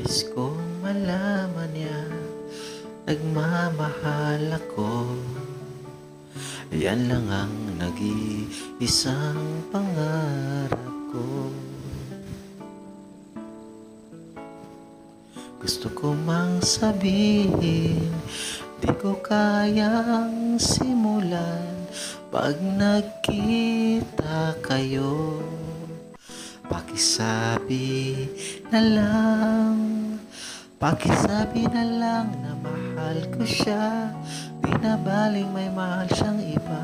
Nais kong malaman niya nagmamahal ako. Yan lang ang nag-iisang pangarap ko. Gusto ko mang sabihin, di ko kayang simulan. Pag nagkita kayo, pakisabi na lang, pakisabi na lang na mahal ko siya. Di na baling may mahal siyang iba.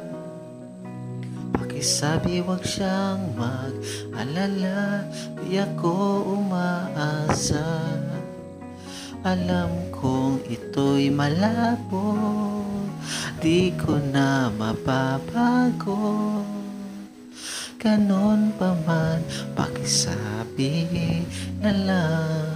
Pakisabi wag siyang mag-alala, di ako umaasa. Alam kong ito'y malabo, di ko na mapapago. Ganon pa man, pakisabi na lang.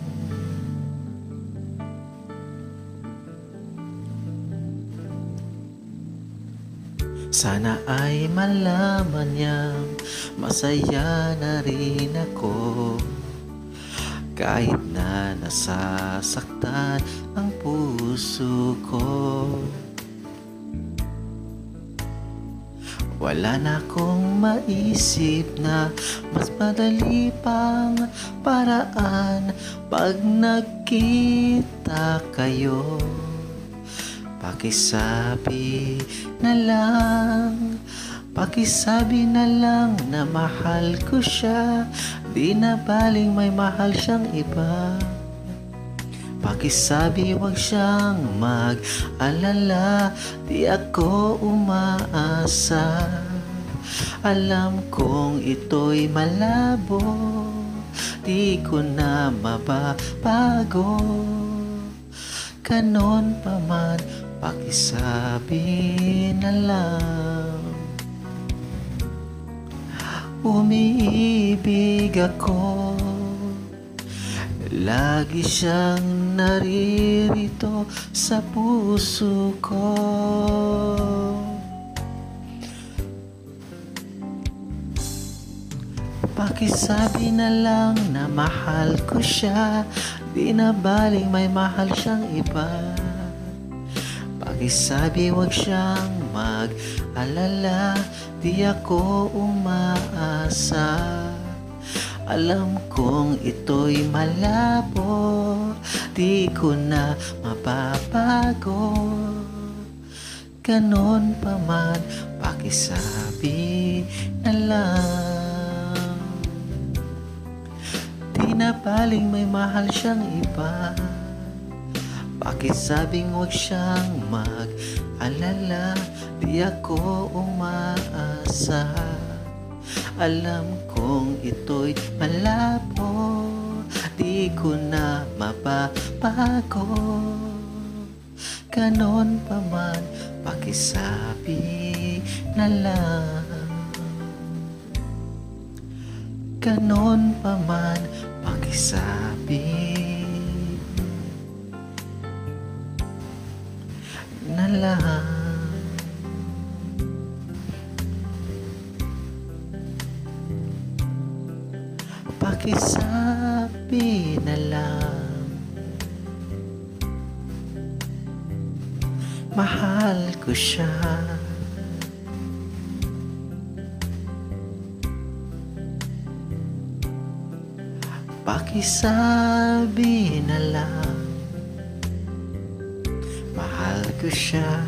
Sana ay malaman niyang masaya na rin ako, kahit na nasasaktan ang puso ko. Wala na akong maisip na mas madali pang paraan. Pag nagkita kayo, pakisabi na lang, pakisabi na lang na mahal ko siya. Di na baling may mahal siyang iba. Pakisabi wag siyang mag-alala, di ako umaasa. Alam kong ito'y malabo, di ko na mababago. Ganon pa man, pakisabi na lang. Umiibig ako, lagi siyang naririto sa puso ko. Pakisabi na lang na mahal ko siya. Di na baling may mahal siyang iba. Pakisabi wag siyang mag-alala, di ako umaasa. Alam kong ito'y malabo, di ko na mababago. Ganon pa man, pakisabi na lang. Di na baling may mahal siyang iba. Pakisabing wag siyang mag-alala, di ako umaasa. Alam kong ito'y malabo, di ko na mababago. Ganon pa man, pakisabi na lang. Ganon pa man, pakisabi na lang. Pakisabi na lang, mahal ko siya. Pakisabi na lang, mahal ko siya.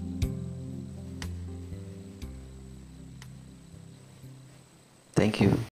Thank you.